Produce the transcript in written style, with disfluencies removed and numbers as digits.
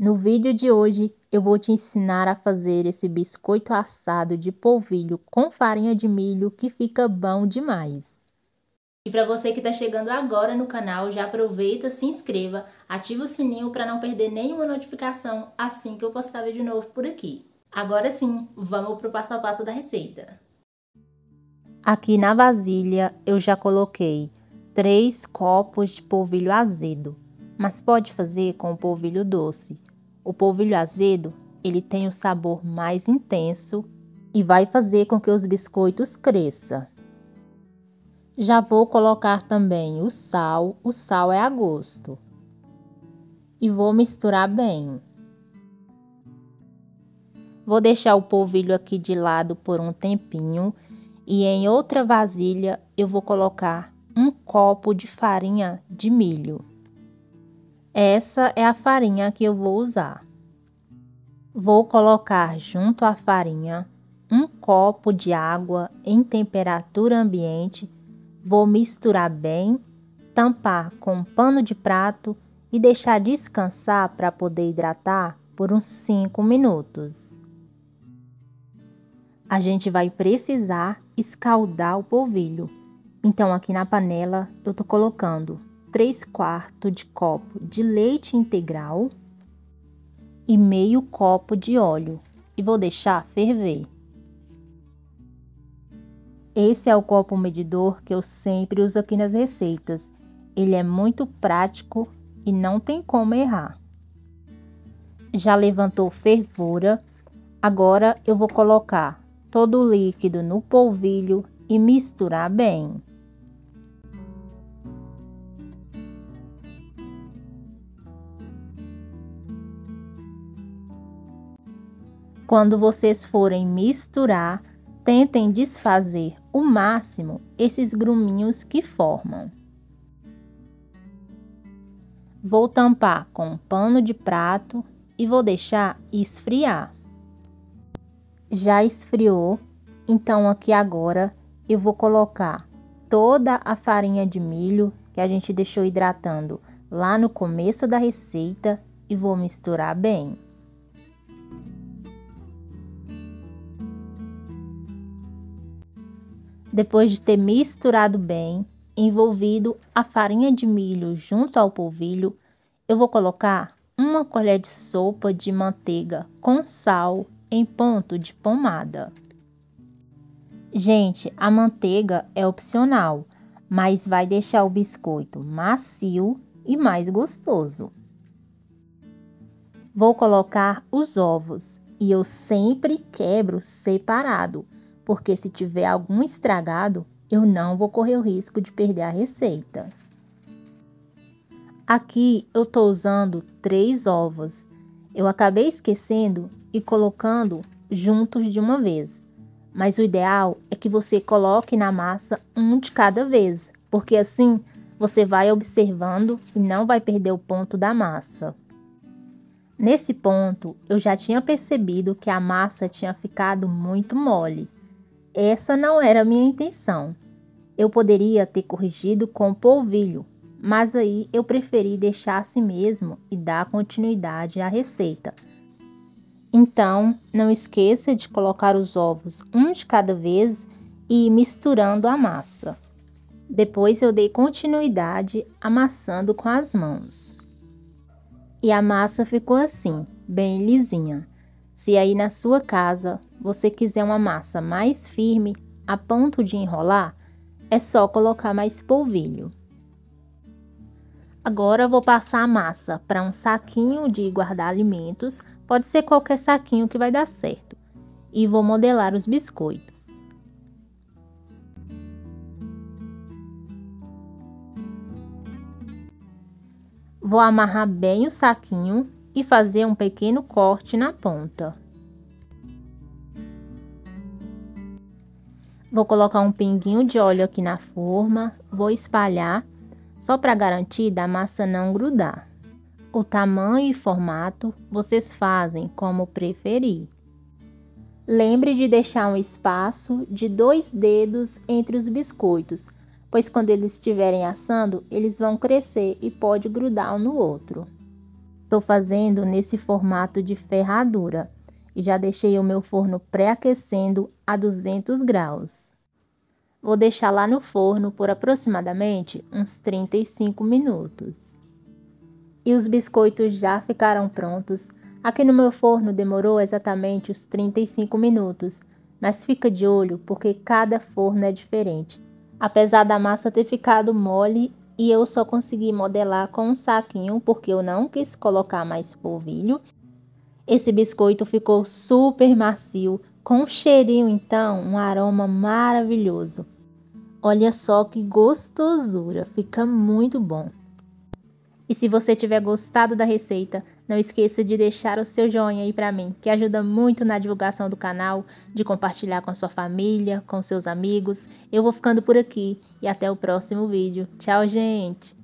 No vídeo de hoje eu vou te ensinar a fazer esse biscoito assado de polvilho com farinha de milho que fica bom demais. E para você que está chegando agora no canal, já aproveita, se inscreva, ativa o sininho para não perder nenhuma notificação assim que eu postar vídeo novo por aqui. Agora sim, vamos para o passo a passo da receita. Aqui na vasilha eu já coloquei 3 copos de polvilho azedo, mas pode fazer com o polvilho doce. O polvilho azedo, ele tem o sabor mais intenso e vai fazer com que os biscoitos cresçam. Já vou colocar também o sal é a gosto. E vou misturar bem. Vou deixar o polvilho aqui de lado por um tempinho e em outra vasilha eu vou colocar 1 copo de farinha de milho. Essa é a farinha que eu vou usar. Vou colocar junto à farinha 1 copo de água em temperatura ambiente. Vou misturar bem, tampar com um pano de prato e deixar descansar para poder hidratar por uns 5 minutos. A gente vai precisar escaldar o polvilho. Então aqui na panela eu tô colocando 3/4 de copo de leite integral e meio copo de óleo e vou deixar ferver. Esse é o copo medidor que eu sempre uso aqui nas receitas. Ele é muito prático e não tem como errar. Já levantou fervura. Agora eu vou colocar todo o líquido no polvilho e misturar bem. Quando vocês forem misturar, tentem desfazer o máximo esses gruminhos que formam. Vou tampar com um pano de prato e vou deixar esfriar. Já esfriou, então aqui agora eu vou colocar toda a farinha de milho que a gente deixou hidratando lá no começo da receita e vou misturar bem. Depois de ter misturado bem, envolvido a farinha de milho junto ao polvilho, eu vou colocar 1 colher de sopa de manteiga com sal em ponto de pomada. Gente, a manteiga é opcional, mas vai deixar o biscoito macio e mais gostoso. Vou colocar os ovos e eu sempre quebro separado, porque se tiver algum estragado, eu não vou correr o risco de perder a receita. Aqui eu tô usando 3 ovos. Eu acabei esquecendo e colocando juntos de uma vez. Mas o ideal é que você coloque na massa um de cada vez, porque assim você vai observando e não vai perder o ponto da massa. Nesse ponto, eu já tinha percebido que a massa tinha ficado muito mole. Essa não era a minha intenção. Eu poderia ter corrigido com polvilho, mas aí eu preferi deixar assim mesmo e dar continuidade à receita. Então, não esqueça de colocar os ovos um de cada vez e ir misturando a massa. Depois eu dei continuidade amassando com as mãos. E a massa ficou assim, bem lisinha. Se aí na sua casa você quiser uma massa mais firme, a ponto de enrolar, é só colocar mais polvilho. Agora eu vou passar a massa para um saquinho de guardar alimentos, pode ser qualquer saquinho que vai dar certo. E vou modelar os biscoitos. Vou amarrar bem o saquinho e fazer um pequeno corte na ponta. Vou colocar um pinguinho de óleo aqui na forma, vou espalhar, só para garantir da massa não grudar. O tamanho e formato vocês fazem como preferir. Lembre de deixar um espaço de 2 dedos entre os biscoitos, pois quando eles estiverem assando, eles vão crescer e pode grudar um no outro. Estou fazendo nesse formato de ferradura e já deixei o meu forno pré-aquecendo a 200 graus. Vou deixar lá no forno por aproximadamente uns 35 minutos. E os biscoitos já ficaram prontos. Aqui no meu forno demorou exatamente os 35 minutos, mas fica de olho porque cada forno é diferente. Apesar da massa ter ficado mole e eu só consegui modelar com um saquinho porque eu não quis colocar mais polvilho, esse biscoito ficou super macio, com um cheirinho então, um aroma maravilhoso. Olha só que gostosura, fica muito bom. E se você tiver gostado da receita, não esqueça de deixar o seu joinha aí para mim, que ajuda muito na divulgação do canal, de compartilhar com a sua família, com seus amigos. Eu vou ficando por aqui e até o próximo vídeo. Tchau, gente!